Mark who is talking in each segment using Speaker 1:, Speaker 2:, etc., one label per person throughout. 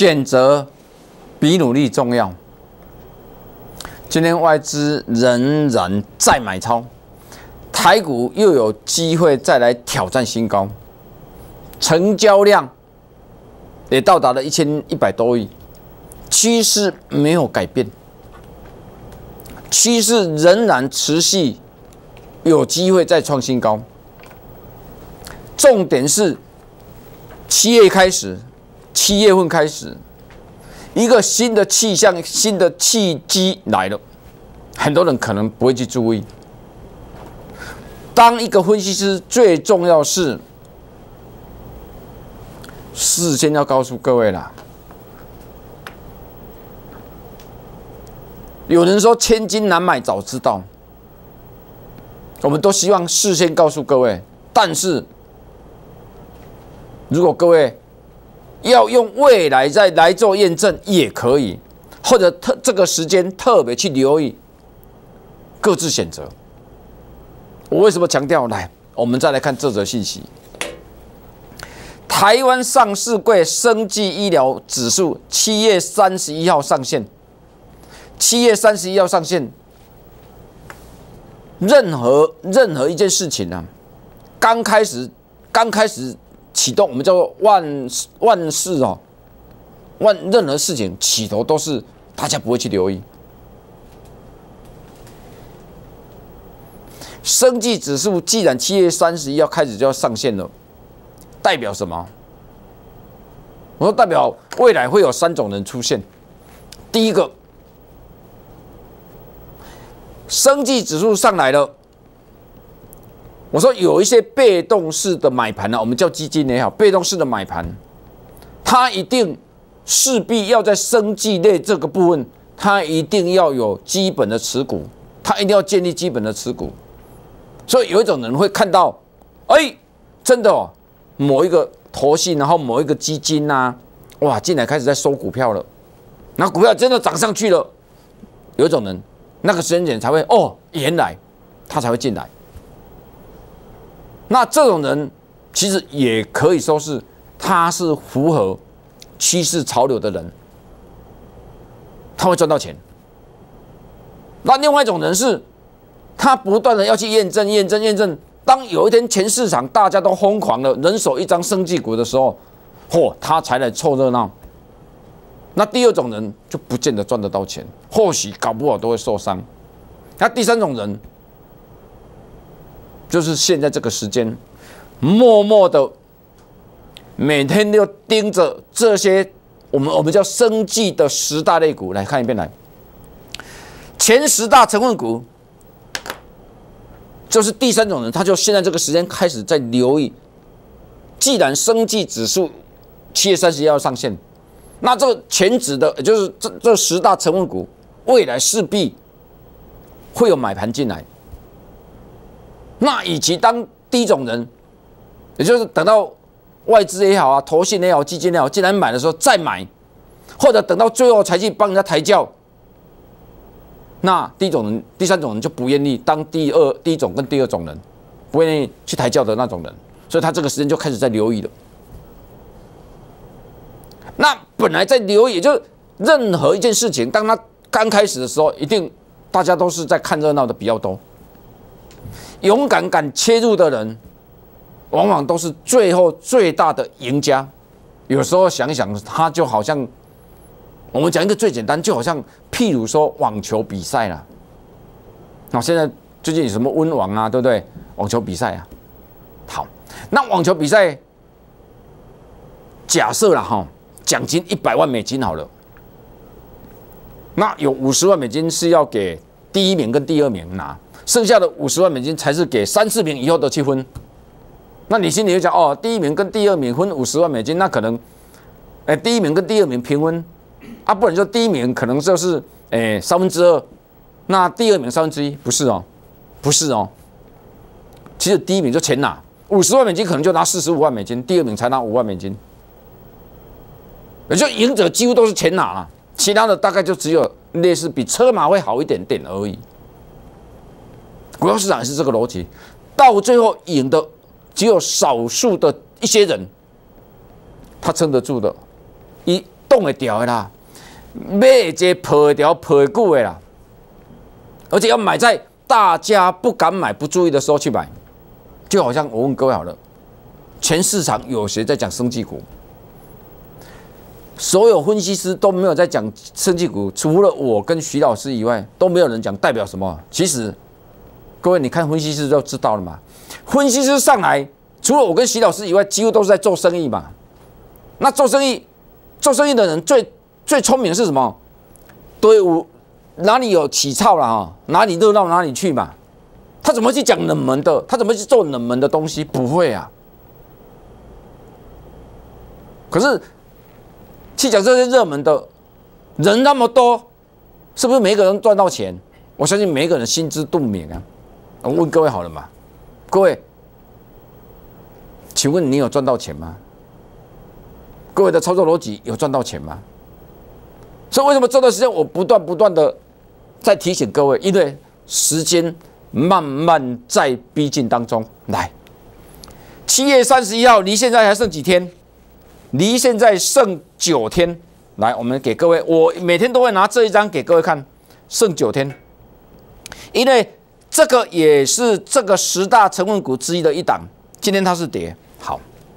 Speaker 1: 选择比努力重要。今天外资仍然再买超，台股又有机会再来挑战新高，成交量也到达了1100多亿，趋势没有改变，趋势仍然持续，有机会再创新高。重点是7月份开始，一个新的气象、新的契机来了，很多人可能不会去注意。当一个分析师，最重要是事先要告诉各位啦。有人说千金难买早知道，我们都希望事先告诉各位，但是如果各位要用未来再来做验证也可以，或者这个时间特别去留意，各自选择。我为什么强调？来，我们再来看这则信息。台湾上市柜生技医疗指数7月31号上线。7月31号上线，任何一件事情啊，刚开始启动，我们叫做万事哦，任何事情起头都是大家不会去留意。生技指数既然7月31号开始就要上线了，代表什么？我说代表未来会有3种人出现。第一个，生技指数上来了，我说有一些被动式的买盘呢，我们叫基金也好，被动式的买盘，它一定势必要在生技类这个部分，它一定要有基本的持股，它一定要建立基本的持股。所以有一种人会看到，真的哦，某一个投信，然后某一个基金啊，哇，进来开始在收股票了，然后股票真的涨上去了，有一种人。那个时间点才会原来他才会进来。那这种人其实也可以说是他是符合趋势潮流的人，他会赚到钱。那另外一种人是，他不断的要去验证。当有一天全市场大家都疯狂了，人手一张生技股的时候，他才来凑热闹。那第二种人就不见得赚得到钱，或许搞不好都会受伤。那第三种人，就是现在这个时间，默默的每天都盯着这些我们叫生技的10大类股，来看一遍来。前10大成分股，就是第三种人，他就现在这个时间开始在留意。既然生技指数7月31号上线。那这个前指的，也就是这10大成分股，未来势必会有买盘进来。那以及当第一种人，也就是等到外资也好啊，投信也好，基金也好，进来买的时候再买，或者等到最后才去帮人家抬轿。那第一种人、第三种人就不愿意当第一种跟第二种人，不愿意去抬轿的那种人，所以他这个时间就开始在留意了。那本来在留意，也就是任何一件事情，当它刚开始的时候，一定大家都是在看热闹的比较多。勇敢切入的人，往往都是最后最大的赢家。有时候想一想，他就好像我们讲一个最简单，就好像譬如说网球比赛啦。现在最近有什么温网啊，对不对？网球比赛啊，好，那网球比赛假设啦奖金100万美金好了，那有50万美金是要给第1名跟第2名拿，剩下的50万美金才是给3、4名以后的去分。那你心里就讲第1名跟第2名分50万美金，那可能，第1名跟第2名平分，不然就第1名可能就是2/3，那第2名1/3，不是哦。其实第1名就全拿50万美金，可能就拿45万美金，第2名才拿5万美金。也就赢者几乎都是全拿了，其他的大概就只有类似比车马会好一点点而已。股票市场也是这个逻辑，到最后赢的只有少数的一些人，他撑得住的， 动会掉的啦，买会这抱会掉、抱会久的啦，而且要买在大家不敢买、不注意的时候去买，就好像我问各位好了，全市场有谁在讲生技股？所有分析师都没有在讲生技股，除了我跟徐老师以外，都没有人讲，代表什么？其实，各位你看分析师就知道了嘛。分析师上来，除了我跟徐老师以外，几乎都是在做生意嘛。那做生意的人最聪明的是什么？队伍哪里有起操了啊？哪里热闹哪里去嘛。他怎么去讲冷门的？他怎么去做冷门的东西？不会啊。可是。去讲这些热门的人那么多，是不是每一个人赚到钱？我相信每一个人心知肚明啊。我问各位好了嘛，各位，请问你有赚到钱吗？各位的操作逻辑有赚到钱吗？所以为什么这段时间我不断的在提醒各位？因为时间慢慢在逼近当中。来，7月31号离现在还剩几天？离现在剩9天，来，我们给各位，我每天都会拿这一张给各位看，剩9天，因为这个也是这个10大成分股之一的一档，今天它是跌，好，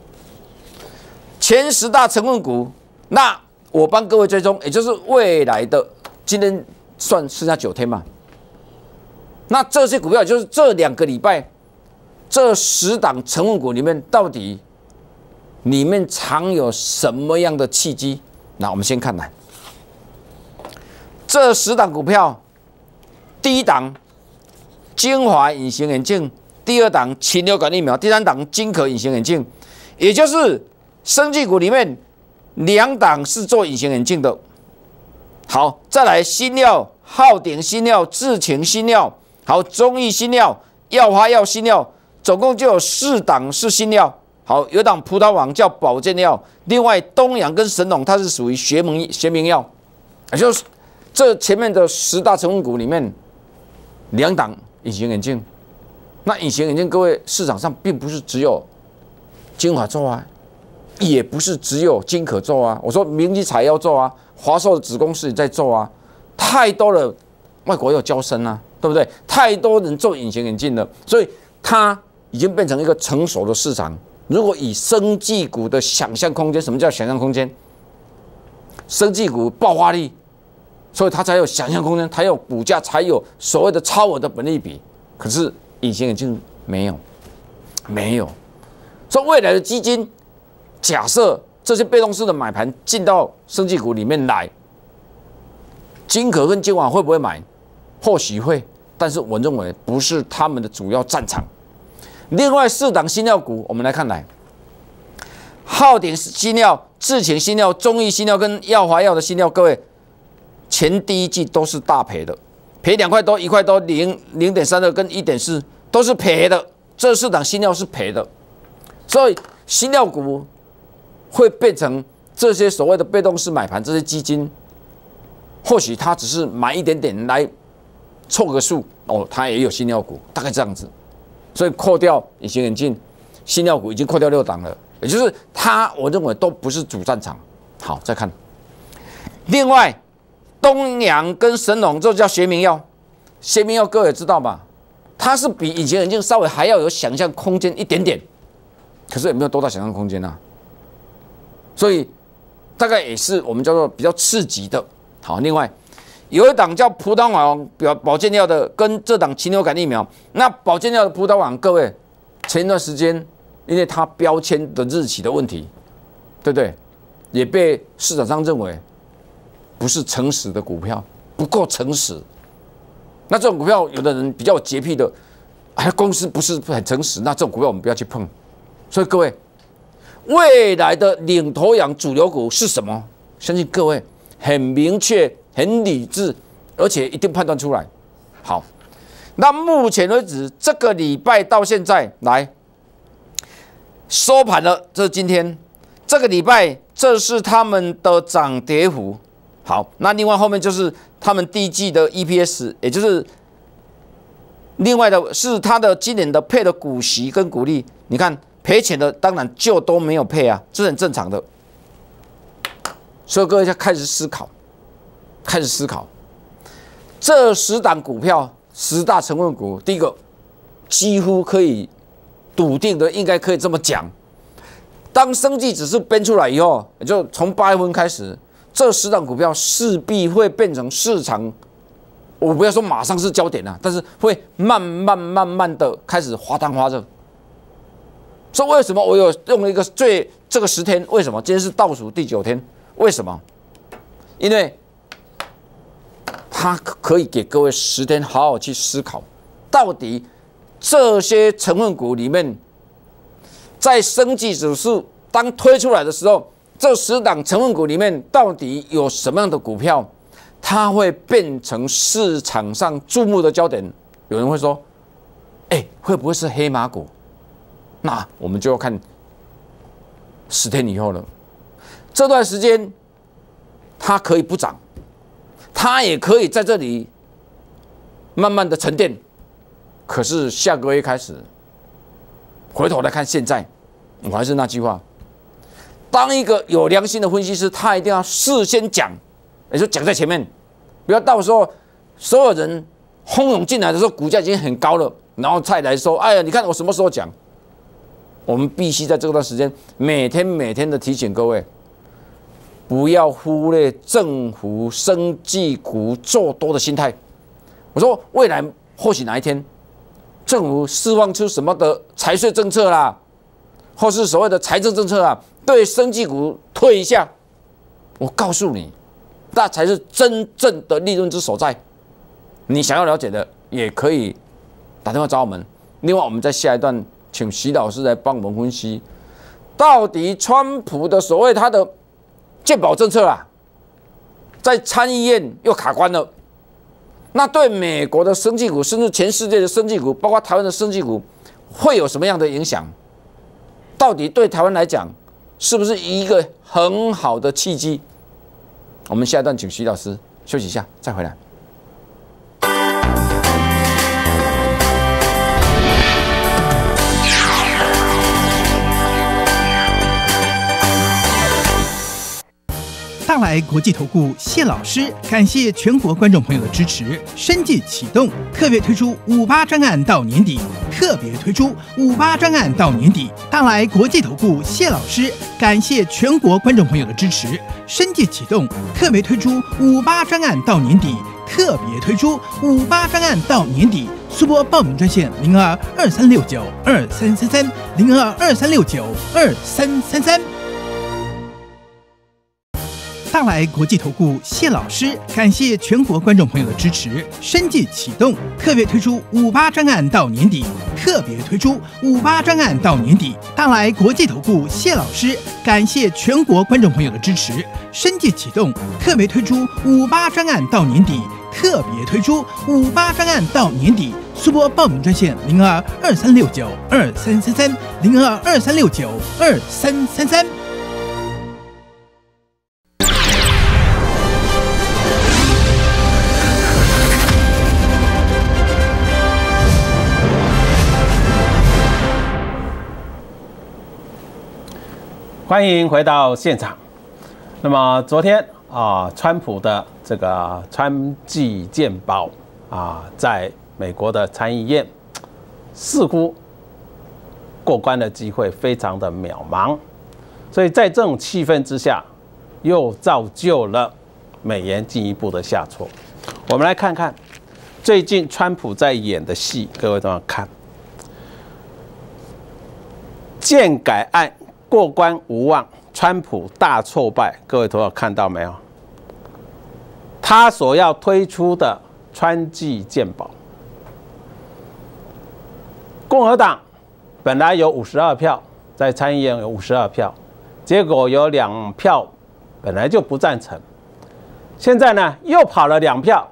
Speaker 1: 前10大成分股，那我帮各位追踪，也就是未来的，今天算剩下9天嘛，那这些股票就是这2个礼拜，这10档成分股里面到底。里面藏有什么样的契机？那我们先看来，这10档股票，第一档精华隐形眼镜，第二档禽流感疫苗，第三档金可隐形眼镜，也就是生技股里面2档是做隐形眼镜的。好，再来新药、浩鼎新药、智勤新药，好，中益新药、药华药新药，总共就有4档是新药。好，有一档葡萄王叫保健药，另外东阳跟神农它是属于学名药，也就是这前面的10大成分股里面2档隐形眼镜。那隐形眼镜，各位市场上并不是只有精华做啊，也不是只有金可做啊。我说明基彩要做啊，华硕的子公司也在做啊，太多了，外国有交生啊，对不对？太多人做隐形眼镜了，所以它已经变成一个成熟的市场。如果以生技股的想象空间，什么叫想象空间？生技股爆发力，所以它才有想象空间，才有股价，才有所谓的超额的本益比。可是隐形眼镜没有。所以未来的基金，假设这些被动式的买盘进到生技股里面来，金可跟金华会不会买？或许会，但是我认为不是他们的主要战场。另外4档新药股，我们来看来，浩鼎新药、智勤新药、中益新药跟药华药的新药，各位前第一季都是大赔的，赔2块多、1块多、0.32跟1.4都是赔的，这4档新药是赔的，所以新药股会变成这些所谓的被动式买盘，这些基金或许它只是买一点点来凑个数哦，它也有新药股，大概这样子。所以扣掉隐形眼镜，新药股已经扣掉6档了，也就是它，我认为都不是主战场。好，再看，另外东阳跟神农这叫学名药，学名药各位也知道吧？它是比隐形眼镜稍微还要有想象空间一点点，可是也没有多大想象空间啊。所以大概也是我们叫做比较刺激的。好，另外。有一档叫葡萄王保健药的，跟这档禽流感疫苗。那保健药的葡萄王，各位前一段时间因为它标签的日期的问题，对不对？也被市场上认为不是诚实的股票，不够诚实。那这种股票，有的人比较有洁癖的，公司不是很诚实，那这种股票我们不要去碰。所以各位，未来的领头羊主流股是什么？相信各位很明确。很理智，而且一定判断出来。好，那目前为止，这个礼拜到现在来收盘了，这是今天这个礼拜，这是他们的涨跌幅。好，那另外后面就是他们第一季的 EPS， 也就是另外的是他的今年的配的股息跟股利。你看赔钱的当然就都没有配啊，这是很正常的。 所以各位要开始思考，这10档股票，10大成分股，第一个几乎可以笃定的，应该可以这么讲。当生技指数编出来以后，也就从8月份开始，这10档股票势必会变成市场，我不要说马上是焦点啊，但是会慢慢的开始滑汤滑热。所以为什么我有用了一个这个10天？为什么今天是倒数第9天？为什么？因为它可以给各位10天好好去思考，到底这些成分股里面，在生技指数当推出来的时候，这10档成分股里面到底有什么样的股票，它会变成市场上注目的焦点？有人会说，会不会是黑马股？那我们就要看10天以后了。这段时间它可以不涨，它也可以在这里慢慢的沉淀。可是下个月开始，回头来看现在，我还是那句话，当一个有良心的分析师，他一定要事先讲，也就讲在前面，不要到时候所有人轰涌进来的时候，股价已经很高了，然后再来说，哎呀，你看我什么时候讲？我们必须在这段时间每天的提醒各位，不要忽略政府生技股做多的心态。我说未来或许哪一天，政府释放出什么的财税政策啦，或是所谓的财政政策啊，对生技股推一下，我告诉你，那才是真正的利润之所在。你想要了解的，也可以打电话找我们。另外，我们在下一段请徐老师来帮我们分析，到底川普的所谓他的健保政策啊，在参议院又卡关了。那对美国的生技股，甚至全世界的生技股，包括台湾的生技股，会有什么样的影响？到底对台湾来讲，是不是一个很好的契机？我们下一段请徐老师休息一下，再回来。
Speaker 2: 大来国际投顾谢老师，感谢全国观众朋友的支持。生技启动特别推出58专案到年底，大来国际投顾谢老师，感谢全国观众朋友的支持。生技启动特别推出58专案到年底，速拨报名专线0223692333，0223692333。大来国际投顾谢老师，感谢全国观众朋友的支持。生技启动特别推出58专案到年底，大来国际投顾谢老师，感谢全国观众朋友的支持。生技启动特别推出58专案到年底，速拨报名专线0223692333，0223692333。
Speaker 3: 欢迎回到现场。那么昨天川普的这个川技健保在美国的参议院似乎过关的机会非常的渺茫，所以在这种气氛之下，又造就了美元进一步的下挫。我们来看看最近川普在演的戏，各位都要看。建改案过关无望，川普大挫败，各位都有看到没有？他所要推出的川技健保，共和党本来有52票，在参议院有52票，结果有2票本来就不赞成，现在呢又跑了2票，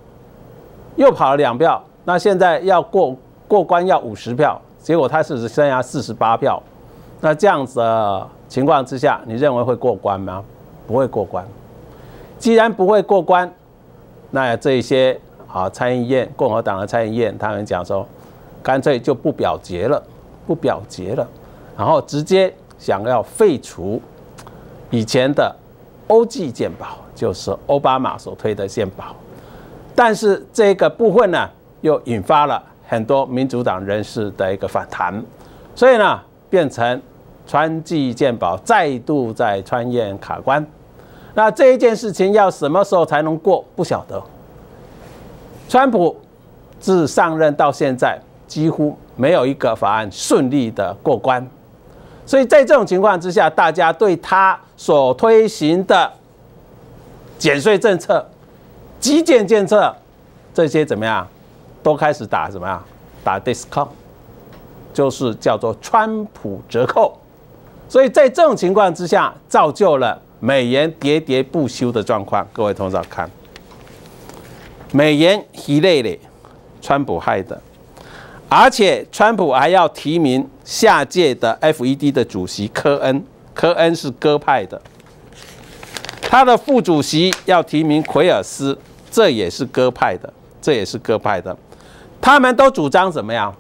Speaker 3: 那现在要过关要50票，结果他是剩下48票。那这样子的情况之下，你认为会过关吗？不会过关。既然不会过关，那这一些参议院共和党的参议院，他们讲说，干脆就不表决了，然后直接想要废除以前的 OG 健保，就是奥巴马所推的健保。但是这个部分呢，又引发了很多民主党人士的一个反弹，所以呢，变成川技健保再度在川院卡关。那这一件事情要什么时候才能过，不晓得。川普自上任到现在，几乎没有一个法案顺利的过关，所以在这种情况之下，大家对他所推行的减税政策、基建政策这些怎么样，都开始打什么样？打 discount， 就是叫做川普折扣。所以在这种情况之下，造就了美元喋喋不休的状况。各位同学看，美元一累累，川普害的，而且川普还要提名下届的 FED 的主席科恩，科恩是鸽派的。他的副主席要提名奎尔斯，这也是鸽派的，这也是鸽派的。他们都主张怎么样？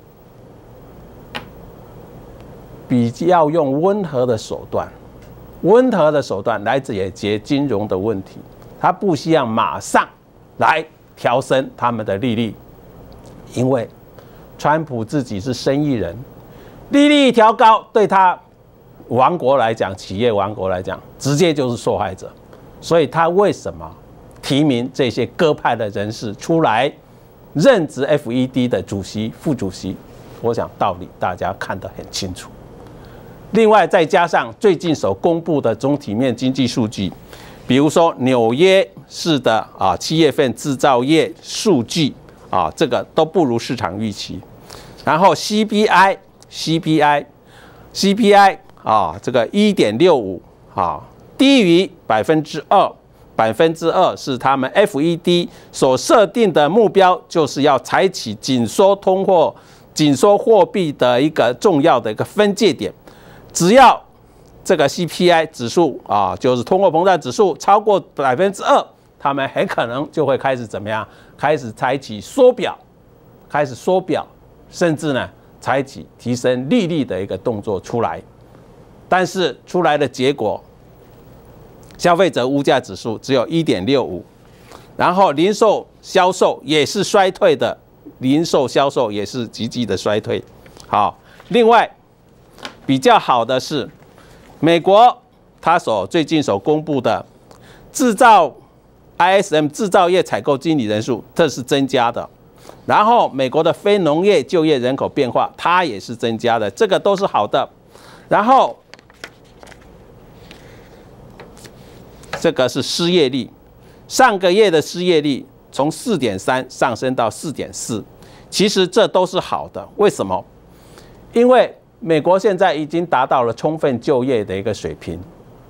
Speaker 3: 比较用温和的手段，温和的手段来解决金融的问题。他不希望马上来调升他们的利率，因为川普自己是生意人，利率一调高，对他王国来讲，企业王国来讲，直接就是受害者。所以他为什么提名这些鸽派的人士出来任职 FED 的主席、副主席？我想道理大家看得很清楚。另外再加上最近所公布的总体面经济数据，比如说纽约市的7月份制造业数据这个都不如市场预期。然后 CPI 这个 1.65 低于2%，2%是他们 FED 所设定的目标，就是要采取紧缩货币的一个重要的一个分界点。只要这个 CPI 指数就是通货膨胀指数超过2%，他们很可能就会开始怎么样？开始采取缩表，甚至呢采取提升利率的一个动作出来。但是出来的结果，消费者物价指数只有 1.65， 然后零售销售也是衰退的，零售销售也是急剧的衰退。好，另外比较好的是，美国它最近所公布的制造 ISM 制造业采购经理人数，这是增加的。然后美国的非农业就业人口变化，它也是增加的，这个都是好的。然后这个是失业率，上个月的失业率从 4.3 上升到 4.4， 其实这都是好的。为什么？因为美国现在已经达到了充分就业的一个水平，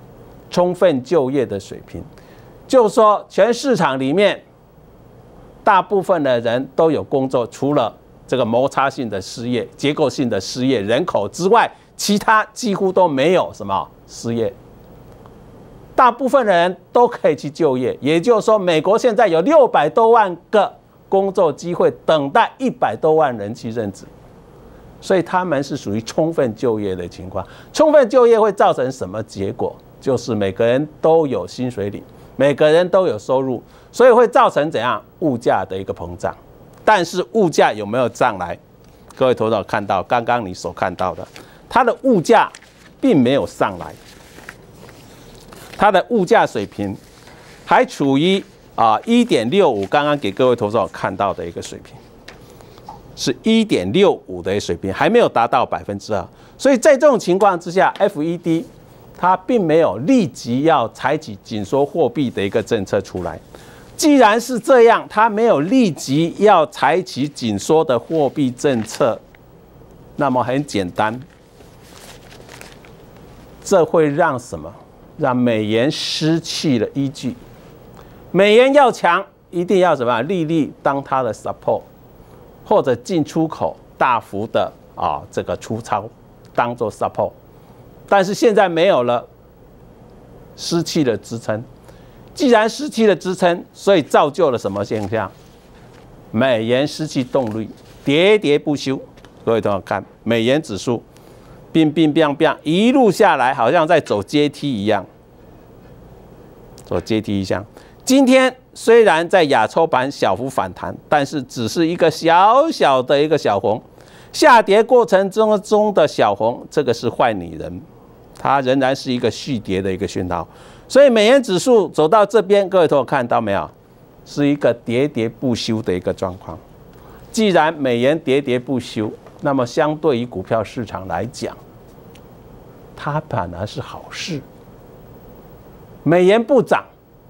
Speaker 3: 就是说全市场里面大部分的人都有工作，除了这个摩擦性的失业、结构性的失业人口之外，其他几乎都没有什么失业。大部分的人都可以去就业，也就是说，美国现在有600多万个工作机会等待100多万人去任职，所以他们是属于充分就业的情况。充分就业会造成什么结果？就是每个人都有薪水领，每个人都有收入，所以会造成怎样物价的一个膨胀。但是物价有没有上来？各位头脑看到刚刚你所看到的，它的物价并没有上来。它的物价水平还处于1.65，刚刚给各位投资者看到的一个水平是 1.65 的水平，还没有达到2%。所以在这种情况之下 ，FED 它并没有立即要采取紧缩货币的一个政策出来。既然是这样，它没有立即要采取紧缩的货币政策，那么很简单，这会让什么？让美元失去了依据。美元要强，一定要什么？利率当它的 support， 或者进出口大幅的这个出超当做 support。但是现在没有了，失去了支撑。既然失去了支撑，所以造就了什么现象？美元失去动力，喋喋不休。各位同学看，美元指数冰冰冰冰一路下来，好像在走阶梯一样。 做阶梯意向。今天虽然在亚洲盘小幅反弹，但是只是一个小小的一个小红，下跌过程中的小红，这个是坏女人，它仍然是一个续跌的一个讯号。所以美元指数走到这边，各位都有看到没有？是一个喋喋不休的一个状况。既然美元喋喋不休，那么相对于股票市场来讲，它反而是好事。美元不涨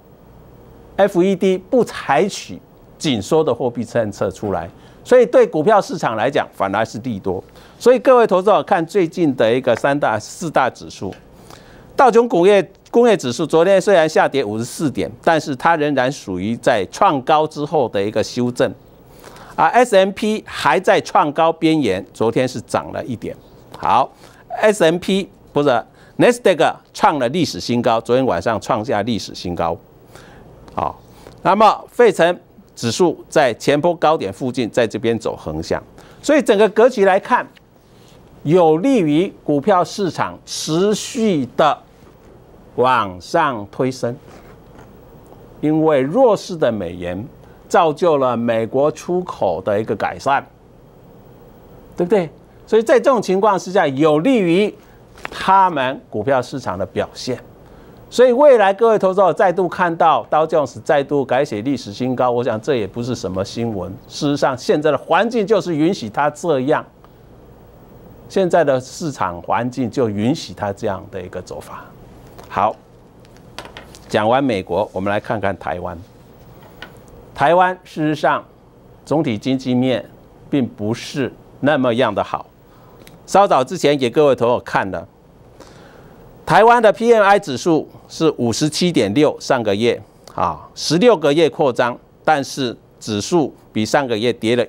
Speaker 3: ，FED 不采取紧缩的货币政策出来，所以对股票市场来讲反而是利多。所以各位投资者看最近的一个四大指数，道琼工业指数昨天虽然下跌54点，但是它仍然属于在创高之后的一个修正。S&P 还在创高边缘，昨天是涨了1点。好 ，S&P 不是 Nasdaq 创了历史新高，昨天晚上创下历史新高。好，那么费城指数在前波高点附近，在这边走横向，所以整个格局来看，有利于股票市场持续的往上推升，因为弱势的美元造就了美国出口的一个改善，对不对？所以在这种情况之下，有利于他们股票市场的表现。所以未来各位投资者再度看到道琼斯再度改写历史新高，我想这也不是什么新闻。事实上，现在的环境就是允许它这样，现在的市场环境就允许它这样的一个走法。好，讲完美国，我们来看看台湾。台湾事实上总体经济面并不是那么样的好。稍早之前给各位投友看了，台湾的 PMI 指数是57.6，上个月16个月扩张，但是指数比上个月跌了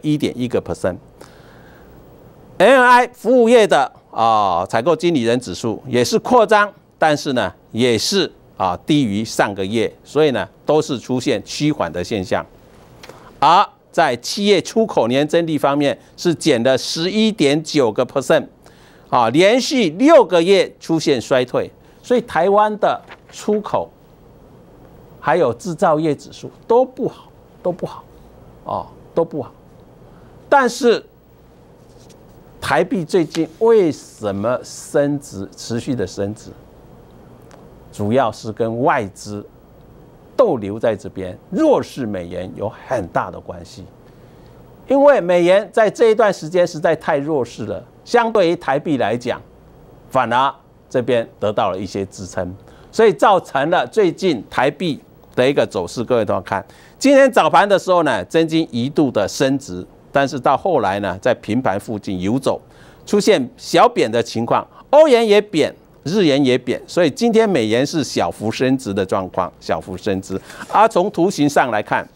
Speaker 3: 1.1%。NNI 服务业的采购经理人指数也是扩张，但是呢也是低于上个月，所以呢都是出现趋缓的现象。而在企业出口年增率方面是减了11.9%，连续6个月出现衰退，所以台湾的出口还有制造业指数都不好，都不好。但是台币最近为什么升值，持续的升值？主要是跟外资逗留在这边弱势美元有很大的关系，因为美元在这一段时间实在太弱势了，相对于台币来讲，反而这边得到了一些支撑，所以造成了最近台币的一个走势。各位都要看，今天早盘的时候呢，曾经一度的升值，但是到后来呢，在平盘附近游走，出现小贬的情况，欧元也贬。日元也贬，所以今天美元是小幅升值的状况，小幅升值。而从图形上来看，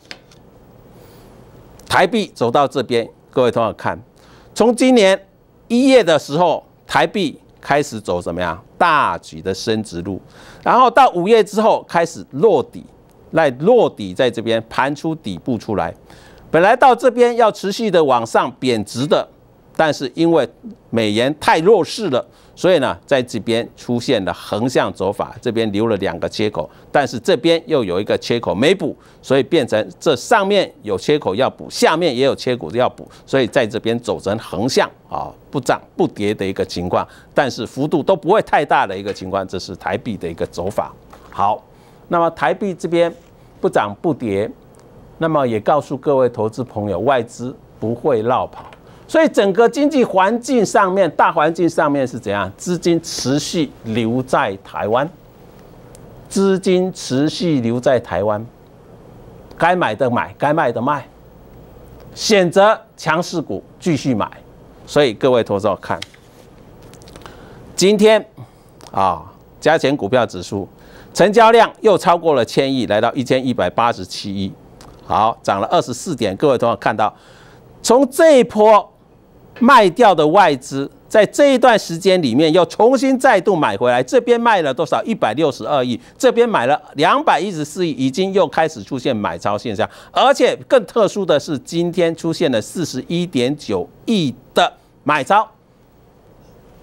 Speaker 3: 台币走到这边，各位同学看，从今年1月的时候，台币开始走什么样大举的升值路，然后到5月之后开始落底，在这边盘出底部出来，本来到这边要持续的往上贬值的，但是因为美元太弱势了。所以呢，在这边出现了横向走法，这边留了2个切口，但是这边又有一个切口没补，所以变成这上面有切口要补，下面也有切口要补，所以在这边走成横向不涨不跌的一个情况，但是幅度都不会太大的一个情况，这是台币的一个走法。好，那么台币这边不涨不跌，那么也告诉各位投资朋友，外资不会落跑。所以整个经济环境上面，大环境上面是怎样？资金持续留在台湾，资金持续留在台湾，该买的买，该卖的卖，选择强势股继续买。所以各位投资者看，今天加权股票指数成交量又超过了1000亿，来到1187亿，好，涨了24点。各位投资者看到，从这一波卖掉的外资，在这一段时间里面又重新再度买回来，这边卖了多少？162亿，这边买了214亿，已经又开始出现买超现象，而且更特殊的是，今天出现了41.9亿的买超。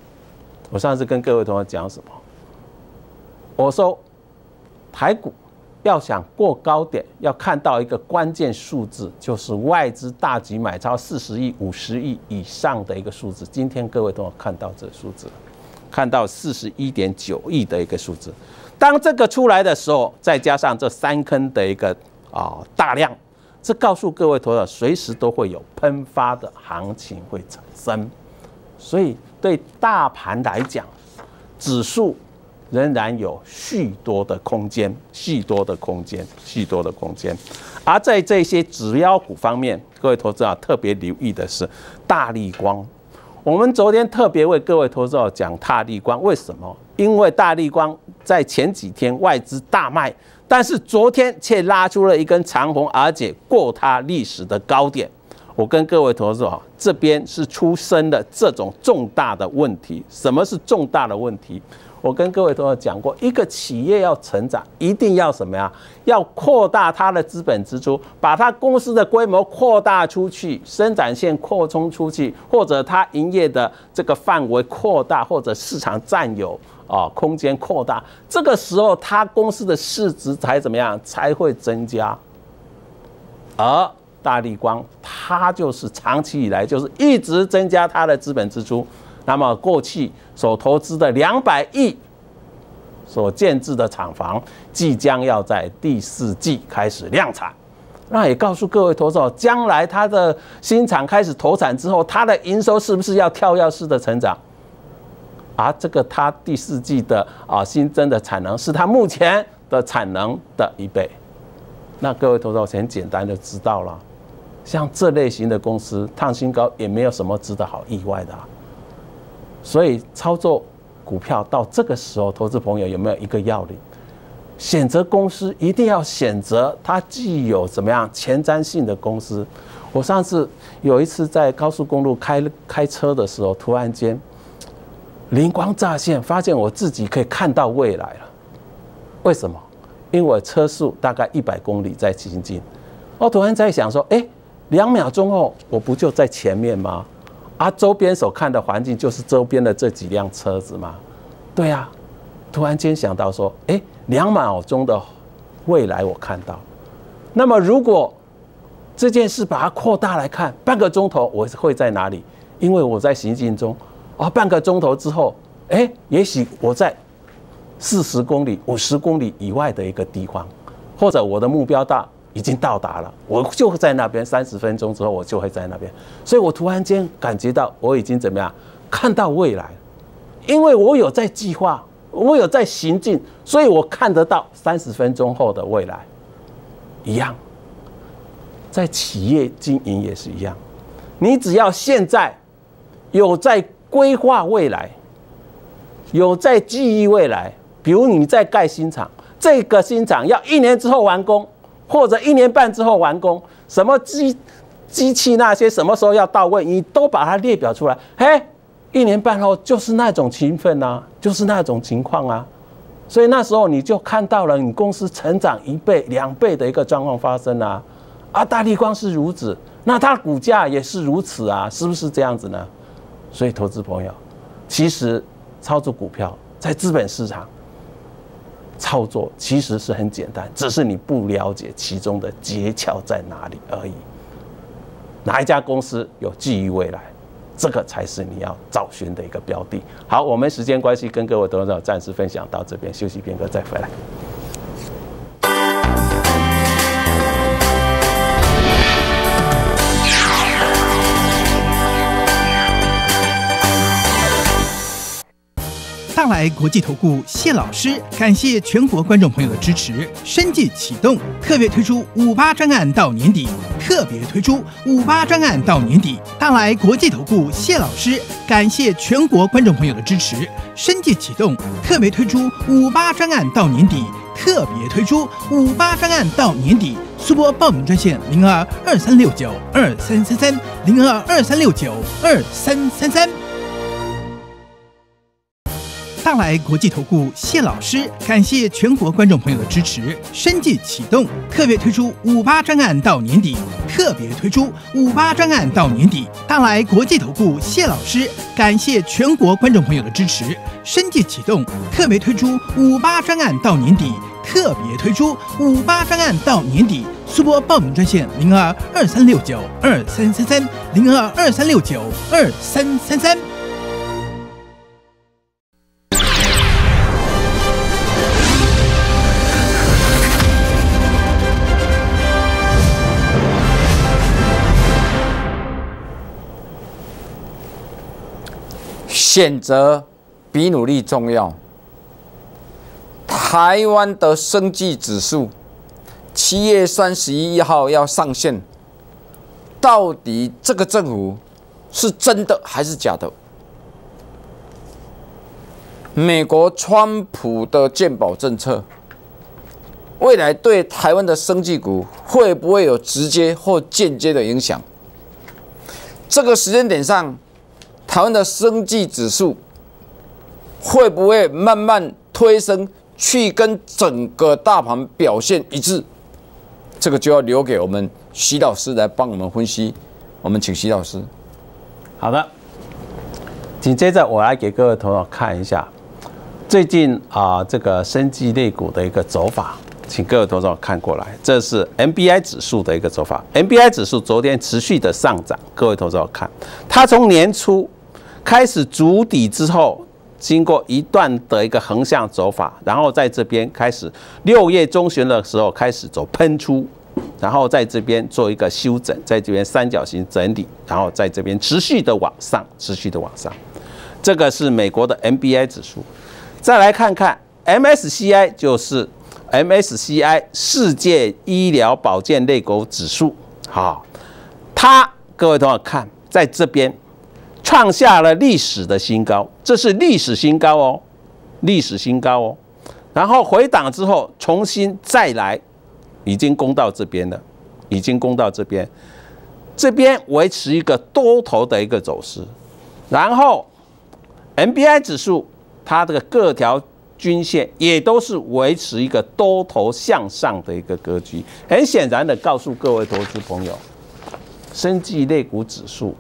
Speaker 3: 我上次跟各位同学讲什么？我说台股要想过高点，要看到一个关键数字，就是外资大举买超40亿、50亿以上的一个数字。今天各位都有看到这个数字，看到41.9亿的一个数字。当这个出来的时候，再加上这3坑的一个大量，这告诉各位投资者，随时都会有喷发的行情会产生。所以对大盘来讲，指数仍然有许多的空间，而在这些指标股方面，各位投资者特别留意的是大立光。我们昨天特别为各位投资者讲大立光，为什么？因为大立光在前几天外资大卖，但是昨天却拉出了一根长红，而且过它历史的高点。我跟各位投资者，这边是出生了这种重大的问题。什么是重大的问题？我跟各位投资者讲过，一个企业要成长，一定要什么呀？要扩大它的资本支出，把它公司的规模扩大出去，生产线扩充出去，或者它营业的这个范围扩大，或者市场占有空间扩大。这个时候，它公司的市值才怎么样？才会增加。而大立光，它就是长期以来就是一直增加它的资本支出。那么过去所投资的200亿所建制的厂房，即将要在第4季开始量产。那也告诉各位投资者，将来它的新厂开始投产之后，它的营收是不是要跳跃式的成长？而这个它第4季的新增的产能是它目前的产能的1倍。那各位投资者很简单就知道了，像这类型的公司创新高也没有什么值得好意外的所以操作股票到这个时候，投资朋友有没有一个要领？选择公司一定要选择它具有怎么样前瞻性的公司。我上次有一次在高速公路开车的时候，突然间灵光乍现，发现我自己可以看到未来了。为什么？因为我车速大概100公里在行进，我突然在想说，2秒钟后我不就在前面吗？周边所看的环境就是周边的这几辆车子嘛。对啊，突然间想到说，2秒钟的未来我看到。那么如果这件事把它扩大来看，半个钟头我会在哪里？因为我在行进中，半个钟头之后，也许我在40公里、50公里以外的一个地方，或者我的目标已经到达了，我就会在那边，30分钟之后我就会在那边。所以我突然间感觉到我已经怎么样看到未来，因为我有在计划，我有在行进，所以我看得到30分钟后的未来。一样，在企业经营也是一样，你只要现在有在规划未来，有在记忆未来，比如你在盖新厂，这个新厂要1年之后完工，或者1年半之后完工，什么机器那些什么时候要到位，你都把它列表出来。1年半后就是那种情分啊，就是那种情况啊。所以那时候你就看到了你公司成长1倍、2倍的一个状况发生啊。大立光是如此，那它股价也是如此啊，是不是这样子呢？所以投资朋友，其实操作股票在资本市场操作其实是很简单，只是你不了解其中的诀窍在哪里而已。哪一家公司有寄予未来，这个才是你要找寻的一个标的。好，我们时间关系，跟各位投资者暂时分享到这边，休息片刻再回来。
Speaker 2: 大来国际投顾谢老师，感谢全国观众朋友的支持。生计启动特别推出58专案到年底，大来国际投顾谢老师，感谢全国观众朋友的支持。生计启动特别推出58专案到年底，速拨报名专线0223692333，0223692333。 大来国际投顾谢老师，感谢全国观众朋友的支持。生计启动特别推出58专案到年底，特别推出58专案到年底。大来国际投顾谢老师，感谢全国观众朋友的支持。生计启动特别推出58专案到年底，特别推出58专案到年底。速播报名专线02236923330223692333。
Speaker 1: 选择比努力重要。台湾的生技指数7月31号要上线，到底这个政府是真的还是假的？美国川普的健保政策，未来对台湾的生技股会不会有直接或间接的影响？这个时间点上，台湾的生技指数会不会慢慢推升，去跟整个大盘表现一致？这个就要留给我们徐老师来帮我们分析。我们请徐老师。
Speaker 3: 好的，紧接着我来给各位同学看一下最近这个生技类股的一个走法，请各位同学看过来。这是 NBI 指数的一个走法。NBI 指数昨天持续的上涨，各位同学看，它从年初开始筑底之后，经过一段的一个横向走法，然后在这边开始6月中旬的时候开始走喷出，然后在这边做一个修整，在这边三角形整理，然后在这边持续的往上，持续的往上。这个是美国的 NBI 指数。再来看看 MSCI， 就是 MSCI 世界医疗保健类股指数。好，它各位同学看，在这边创下了历史的新高，这是历史新高哦，历史新高哦。然后回档之后，重新再来，已经攻到这边了，已经攻到这边，这边维持一个多头的一个走势。然后 NBI 指数它的各条均线也都是维持一个多头向上的一个格局。很显然的告诉各位投资朋友，生技类股指数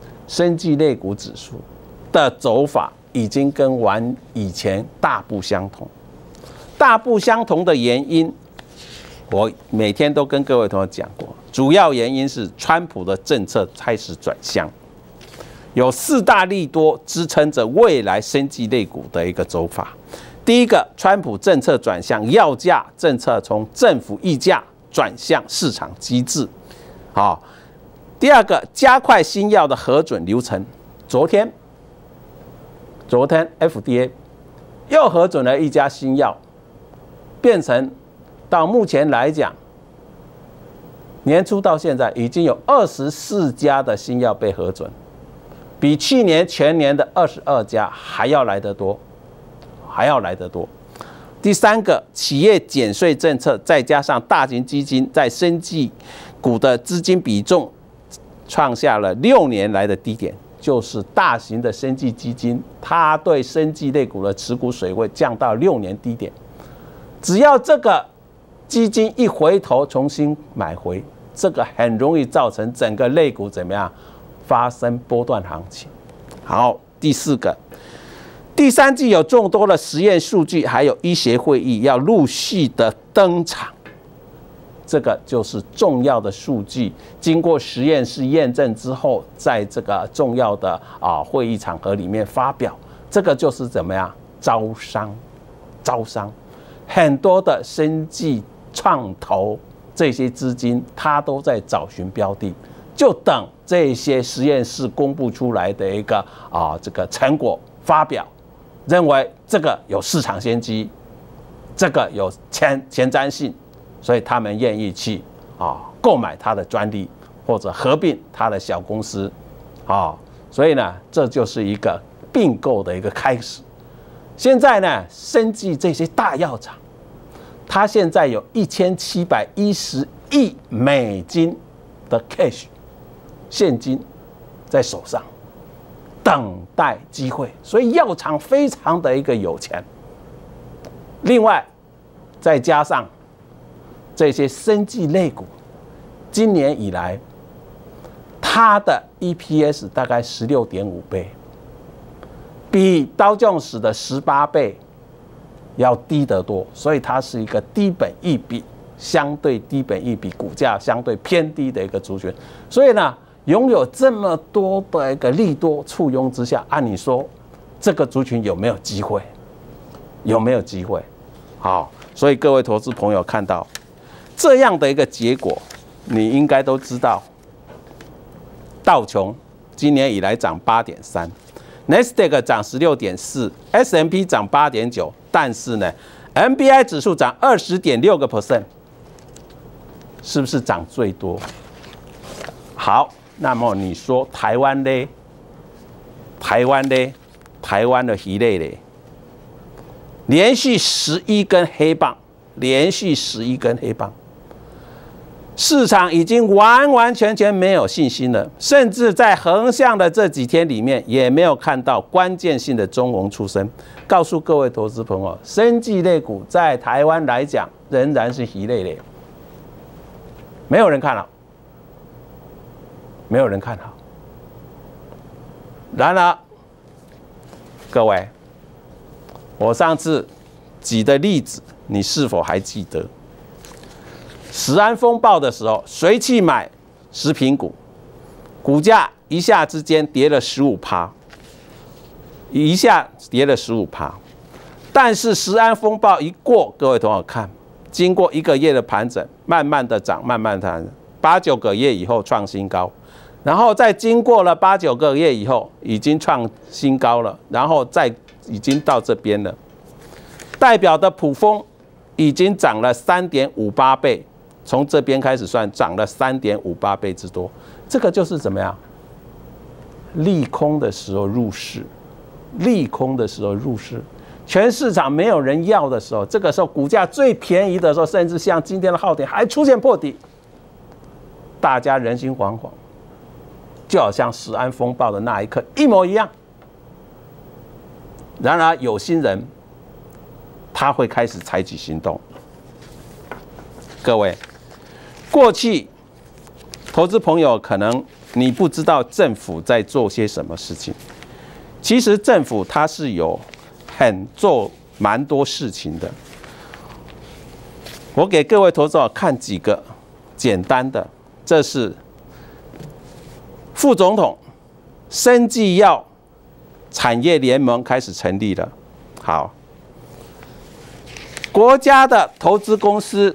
Speaker 3: 的走法已经跟完以前大不相同。大不相同的原因，我每天都跟各位同学讲过，主要原因是川普的政策开始转向，有4大利多支撑着未来生技类股的一个走法。第一个，川普政策转向，药价政策从政府议价转向市场机制。好。第二个，加快新药的核准流程。昨天 FDA 又核准了一家新药，变成到目前来讲，年初到现在已经有24家的新药被核准，比去年全年的22家还要来得多，第三个，企业减税政策再加上大型基金在生技股的资金比重创下了6年来的低点，就是大型的生技基金，它对生技类股的持股水位降到6年低点。只要这个基金一回头重新买回，这个很容易造成整个类股怎么样发生波段行情。好，第四个，第3季有众多的实验数据，还有医学会议要陆续的登场。这个就是重要的数据，经过实验室验证之后，在这个重要的会议场合里面发表，这个就是怎么样招商，很多的生技创投这些资金，它都在找寻标的，就等这些实验室公布出来的一个这个成果发表，认为这个有市场先机，这个有前瞻性。所以他们愿意去购买它的专利，或者合并它的小公司，所以呢，这就是一个并购的一个开始。现在呢，生技这些大药厂，它现在有1710亿美金的 cash 现金在手上， 等待机会，所以药厂非常的一个有钱。另外，再加上这些生技类股，今年以来，它的 EPS 大概16.5倍，比道琼斯的18倍要低得多，所以它是一个低本益比，相对低本益比，股价相对偏低的一个族群。所以呢，拥有这么多的一个利多簇拥之下，按你说这个族群有没有机会？有没有机会？好，所以各位投资朋友看到这样的一个结果，你应该都知道，道琼今年以来涨8.3%。Nasdaq 涨16.4%， S&P 涨8.9%， 但是呢 ，NBI 指数涨20.6%， 是不是涨最多？好，那么你说台湾呢？台湾的鱼类呢？连续11根黑棒，连续11根黑棒。市场已经完完全全没有信心了，甚至在横向的这几天里面，也没有看到关键性的中红出生。告诉各位投资朋友，生技类股在台湾来讲，仍然是鱼类，没有人看好，没有人看好。然而，各位，我上次举的例子，你是否还记得？食安风暴的时候，谁去买食品股？股价一下之间跌了15%，一下跌了15%。但是食安风暴一过，各位同学看，经过1个月的盘整，慢慢的涨，慢慢的8、9个月以后创新高，然后再经过了8、9个月以后，已经创新高了，然后再已经到这边了。代表的普丰已经涨了3.58倍。从这边开始算，涨了3.58倍之多。这个就是怎么样？利空的时候入市，利空的时候入市，全市场没有人要的时候，这个时候股价最便宜的时候，甚至像今天的浩典还出现破底，大家人心惶惶，就好像食安风暴的那一刻一模一样。然而有心人，他会开始采取行动。各位。过去，投资朋友可能你不知道政府在做些什么事情。其实政府它是有做蛮多事情的。我给各位投资者看几个简单的，这是副总统生技药产业联盟开始成立了。好，国家的投资公司。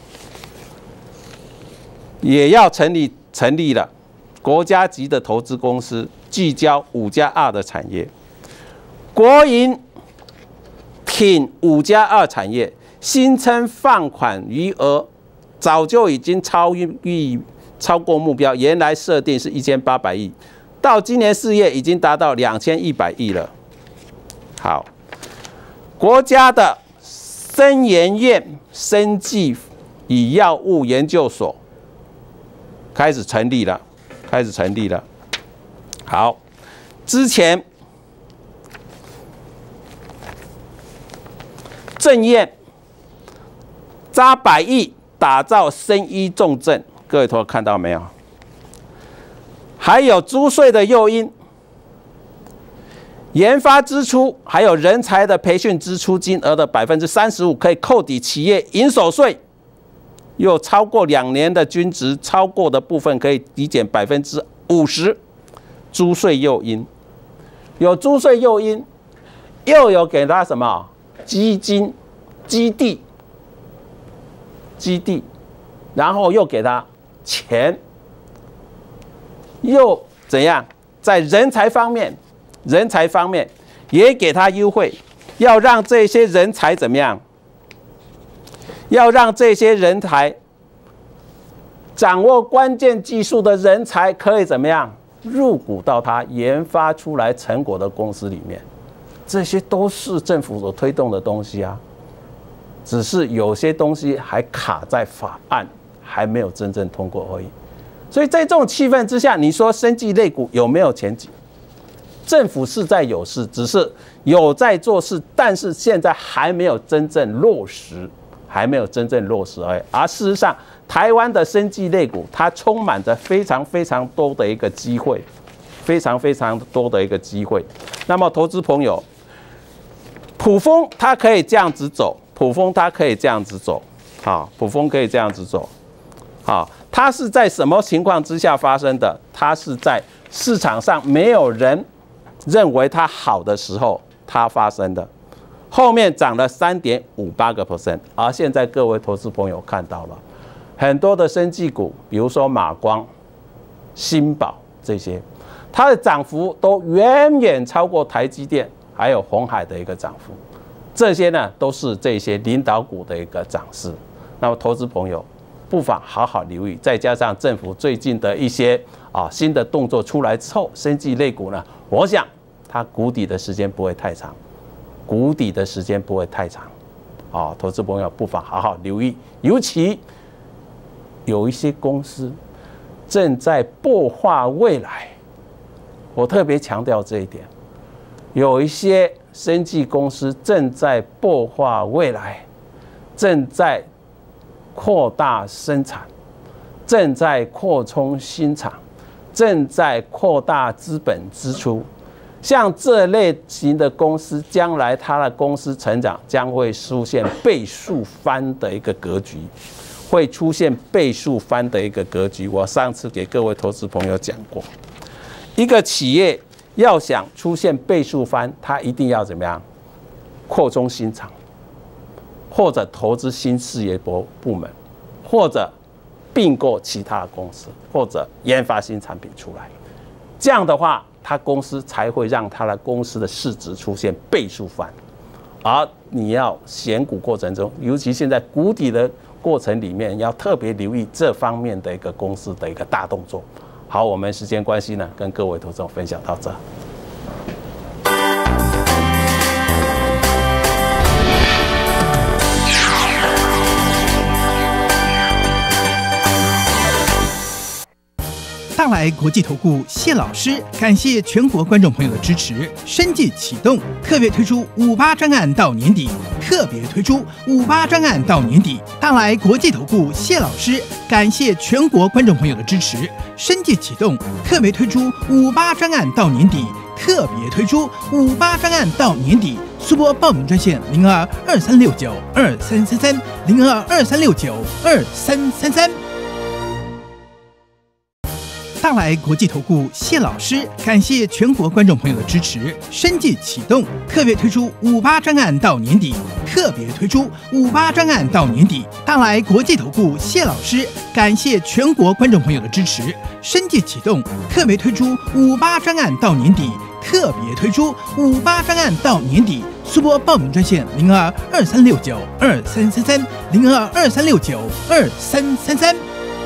Speaker 3: 也要成立了国家级的投资公司，聚焦5+2的产业。国营挺5+2产业，新增放款余额早就已经超过目标，原来设定是1800亿，到今年4月已经达到2100亿了。好，国家的生研院生技与药物研究所。开始成立了。好，之前政院砸100亿打造生医重镇，各位同学看到没有？还有租税的诱因，研发支出还有人才的培训支出金额的35%可以扣抵企业营所税。又超过2年的均值，超过的部分可以抵减50%，租税诱因，有租税诱因，又有给他什么基地，然后又给他钱，又怎样？在人才方面也给他优惠，要让这些人才怎么样？要让这些人才掌握关键技术的人才可以怎么样入股到他研发出来成果的公司里面，这些都是政府所推动的东西啊。只是有些东西还卡在法案，还没有真正通过而已。所以在这种气氛之下，你说生技类股有没有前景？ 政府是在有事，只是有在做事，但是现在还没有真正落实，而已。而事实上，台湾的生技类股它充满着非常多的一个机会，非常多的一个机会。那么，投资朋友，普丰它可以这样子走，好，它是在什么情况之下发生的？它是在市场上没有人认为它好的时候它发生的。后面涨了3.58%，而现在各位投资朋友看到了很多的生技股，比如说马光、新宝这些，它的涨幅都远超过台积电还有鸿海的一个涨幅。这些呢都是这些领导股的一个涨势。那么投资朋友不妨好好留意，再加上政府最近的一些新的动作出来之后，生技类股呢，我想它谷底的时间不会太长。投资朋友不妨好好留意，尤其有一些公司正在擘画未来，我特别强调这一点，有一些生技公司正在擘画未来，正在扩大生产，正在扩充新厂，正在扩大资本支出。像这类型的公司，将来它的公司成长将会出现倍数翻的一个格局，我上次给各位投资朋友讲过，一个企业要想出现倍数翻，它一定要怎么样？扩充新厂，或者投资新事业部门，或者并购其他的公司，或者研发新产品出来。这样的话，他公司才会让他的公司的市值出现倍数翻，而你要选股过程中，尤其现在谷底的过程里面，要特别留意这方面的一个公司的一个大动作。好，我们时间关系呢，跟各位投资者分享到这。
Speaker 2: 大来国际投顾谢老师，感谢全国观众朋友的支持。生技启动特别推出58专案到年底，大来国际投顾谢老师，感谢全国观众朋友的支持。生技启动特别推出58专案到年底，速播报名专线0223692333，0223692333。大来国际投顾谢老师，感谢全国观众朋友的支持。生技启动特别推出58专案到年底，大来国际投顾谢老师，感谢全国观众朋友的支持。生技启动特别推出58专案到年底，速播报名专线0223692333，0223692333。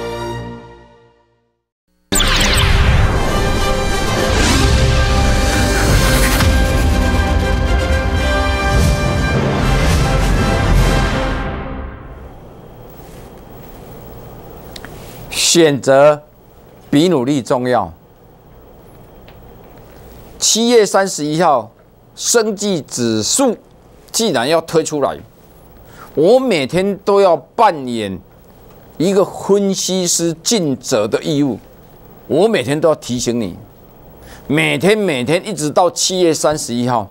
Speaker 1: 选择比努力重要。7月31号，生技指数既然要推出来，我每天都要扮演一个分析师尽责的义务。我每天都要提醒你，每天一直到7月31号。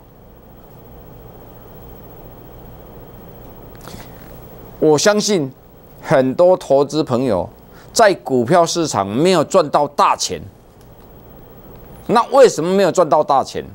Speaker 1: 我相信很多投资朋友在股票市场没有赚到大钱，那为什么没有赚到大钱？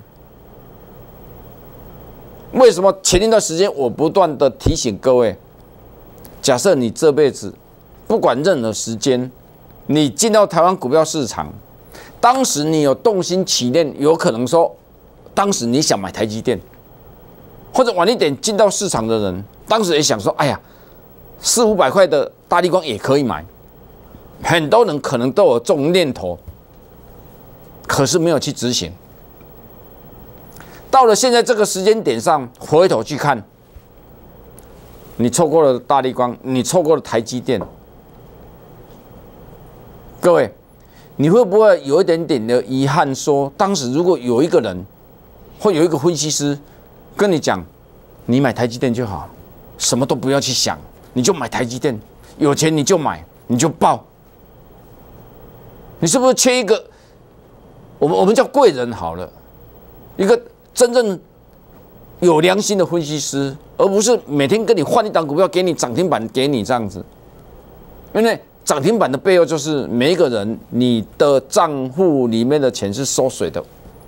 Speaker 1: 为什么前一段时间我不断的提醒各位，假设你这辈子不管任何时间，你进到台湾股票市场，当时你有动心起念，有可能说，当时你想买台积电，或者晚一点进到市场的人，当时也想说，哎呀，400、500块的大立光也可以买。很多人可能都有这种念头，可是没有去执行。到了现在这个时间点上，回头去看，你错过了大立光，你错过了台积电。各位， 你会不会有一点点的遗憾说，当时如果有一个人或有一个分析师跟你讲，你买台积电就好，什么都不要去想，你就买台积电，有钱你就买，你就报。你是不是缺一个？我们叫贵人好了，一个真正有良心的分析师，而不是每天跟你换一档股票，给你涨停板，给你这样子。因为涨停板的背后就是每一个人你的账户里面的钱是缩水的。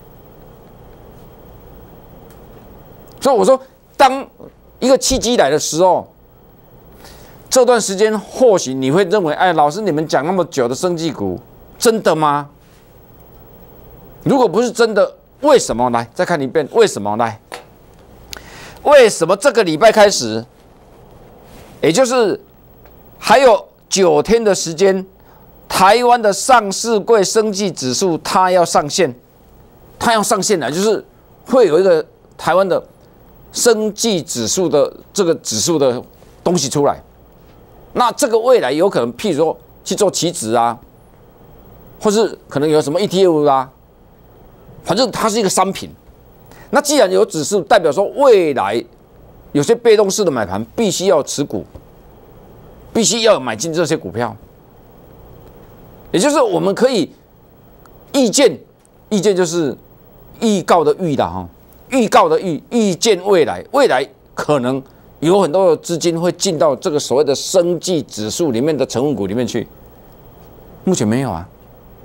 Speaker 1: 所以我说，当一个契机来的时候，这段时间或许你会认为，哎，老师你们讲那么久的生技股，真的吗？如果不是真的，为什么？来，再看一遍，为什么？来，为什么这个礼拜开始，也就是还有9天的时间，台湾的上市柜生技指数它要上线，它要上线了，就是会有一个台湾的生技指数的这个指数的东西出来。那这个未来有可能，譬如说去做期指啊，或是可能有什么 ETF 啊，反正它是一个商品。那既然有指数，代表说未来有些被动式的买盘必须要持股，必须要买进这些股票。也就是我们可以预见就是预告的预的哈，预告的预见未来可能有很多的资金会进到这个所谓的生技指数里面的成分股里面去。目前没有啊，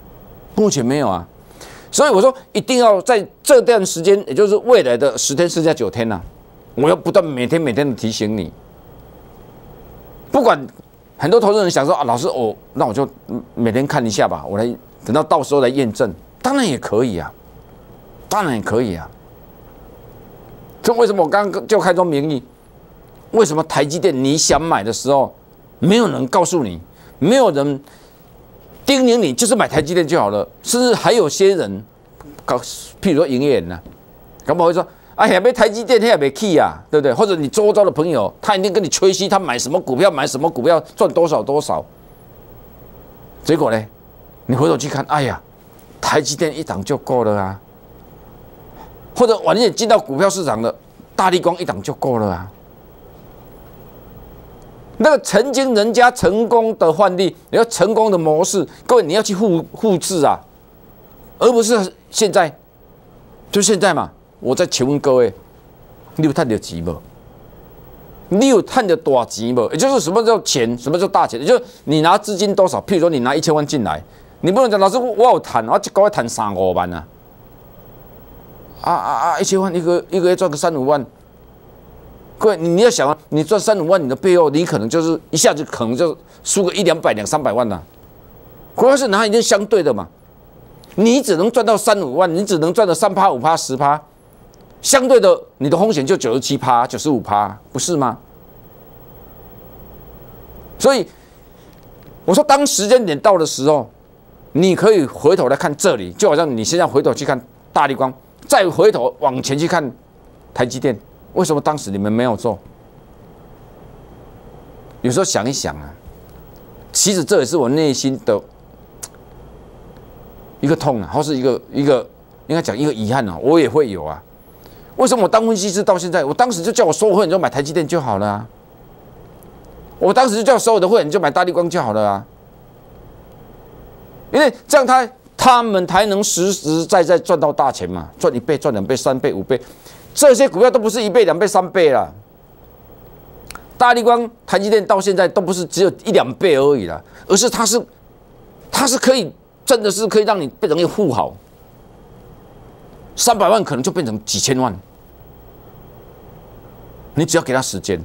Speaker 1: 所以我说一定要在这段时间，也就是未来的10天、剩下9天呐，我要不断每天的提醒你。不管很多投资人想说啊，老师那我就每天看一下吧，我来等到时候来验证，当然也可以啊。这为什么我刚刚就开宗明义？为什么台积电你想买的时候，没有人告诉你，没有人叮咛你，就是买台积电就好了？甚至还有些人譬如说营业员呢，搞不好会说，哎呀，买台积电他也没 key 啊，对不对？或者你周遭的朋友，他一定跟你吹嘘他买什么股票赚多少，结果呢，你回头去看，哎呀，台积电一档就够了啊。或者晚一点进到股票市场的大立光一档就够了啊。那个曾经人家成功的范例，你要成功的模式，各位你要去复制啊，而不是现在，就现在嘛。我再请问各位，你有赚到钱没？你有赚到大钱没？也就是什么叫钱，什么叫大钱？也就是你拿资金多少。譬如说你拿1000万进来，你不能讲老师我有赚，我一个月赚3-5万啊。1000万一个月赚个3-5万。各位，你要想啊，你赚3-5万，你的背后你可能就是一下子可能就输个100-200、200-300万了。股票市场已经相对的嘛，你只能赚到3-5万，你只能赚到3%、5%、10%，相对的你的风险就97%、95%，不是吗？所以我说，当时间点到的时候，你可以回头来看这里，就好像你现在回头去看大立光，再回头往前去看台积电。为什么当时你们没有做？有时候想一想啊，其实这也是我内心的一个痛啊，或是一个应该讲一个遗憾啊，我也会有啊。为什么我当分析师到现在，我当时就叫我所有会员就买台积电就好了啊，我当时就叫所有的会员就买大立光就好了啊，因为这样他们才能实实在在赚到大钱嘛，赚1倍、赚2倍、3倍、5倍。这些股票都不是1倍、2倍、3倍啦，大立光、台积电到现在都不是只有1-2倍而已啦，而是它是可以真的是可以让你变成一个富豪，300万可能就变成几千万，你只要给他时间。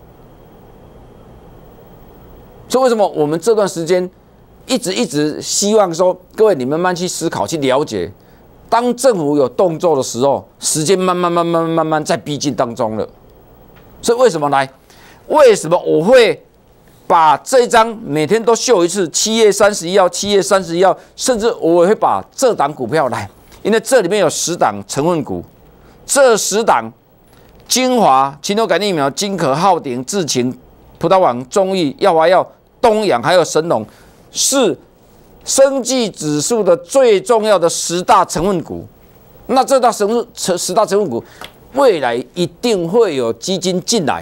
Speaker 1: 所以为什么我们这段时间一直希望说，各位你们慢慢去思考、去了解。当政府有动作的时候，时间慢慢在逼近当中了。所以为什么为什么我会把这一张每天都秀一次？7月31号、7月31号，甚至我会把这档股票来，因为这里面有10档成分股，这10档精华、禽流感疫苗、金可、浩鼎、智勤、葡萄网、中益、药华药、东洋还有神农，是生技指数的最重要的10大成分股。那这10大成分股，未来一定会有基金进来。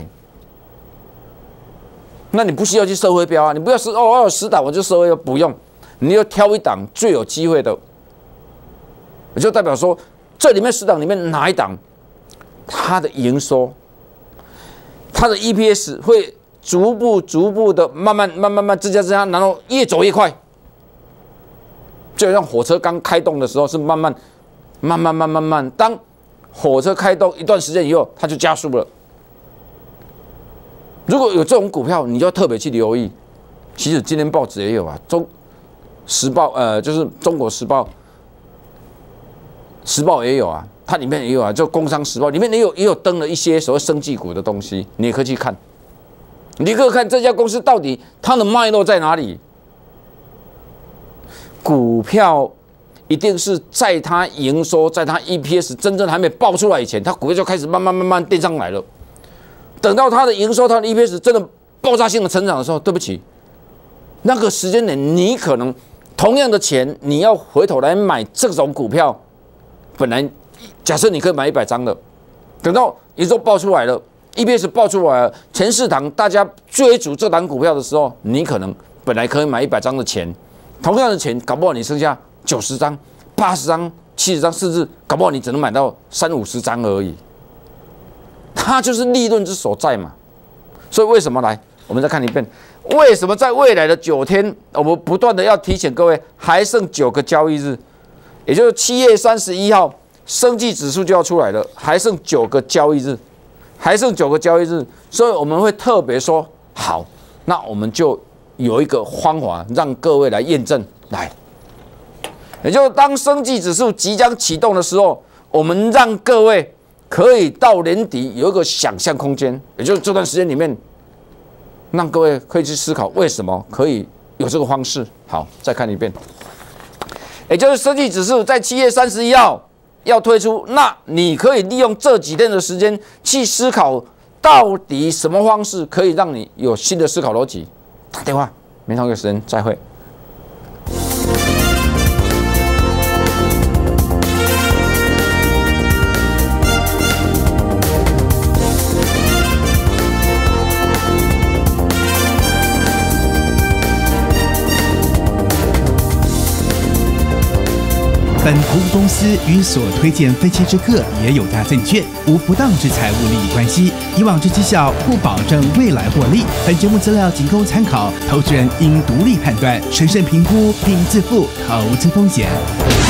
Speaker 1: 那你不需要去设徽标啊，你不要是10档我就设徽标，不用，你要挑一档最有机会的，也就代表说这里面10档里面哪一档，它的营收、它的 EPS 会逐步的慢慢增加，然后越走越快，就像火车刚开动的时候是慢慢，当火车开动一段时间以后，它就加速了。如果有这种股票，你就要特别去留意。其实今天报纸也有啊，时报就是中国时报，时报也有啊，它里面也有啊，就工商时报里面也有登了一些所谓生技股的东西，你也可以去看。你可以看这家公司到底它的脉络在哪里。股票一定是在它营收、在它 EPS 真正还没爆出来以前，它股票就开始慢慢垫上来了。等到它的营收、它的 EPS 真的爆炸性的成长的时候，对不起，那个时间点你可能同样的钱，你要回头来买这种股票，本来假设你可以买100张的，等到营收爆出来了 ，EPS 爆出来了，前4档大家追逐这档股票的时候，你可能本来可以买100张的钱，同样的钱，搞不好你剩下90张、80张、70张，甚至搞不好你只能买到30-50张而已。它就是利润之所在嘛，所以为什么来？我们再看一遍，为什么在未来的9天，我们不断的要提醒各位，还剩9个交易日，也就是7月31号，生技指数就要出来了，还剩9个交易日，所以我们会特别说，好，那我们就有一个方法让各位来验证，来，也就是当生技指数即将启动的时候，我们让各位可以到年底有一个想象空间，也就是这段时间里面，让各位可以去思考为什么可以有这个方式。好，再看一遍，也就是生技指数在7月31号要推出，那你可以利用这几天的时间去思考，到底什么方式可以让你有新的思考逻辑。打电话，明天同一个时间再会。
Speaker 2: 本投资公司与所推荐分期之客也有大证券，无不当之财务利益关系。以往之绩效不保证未来获利。本节目资料仅供参考，投资人应独立判断、审慎评估并自负投资风险。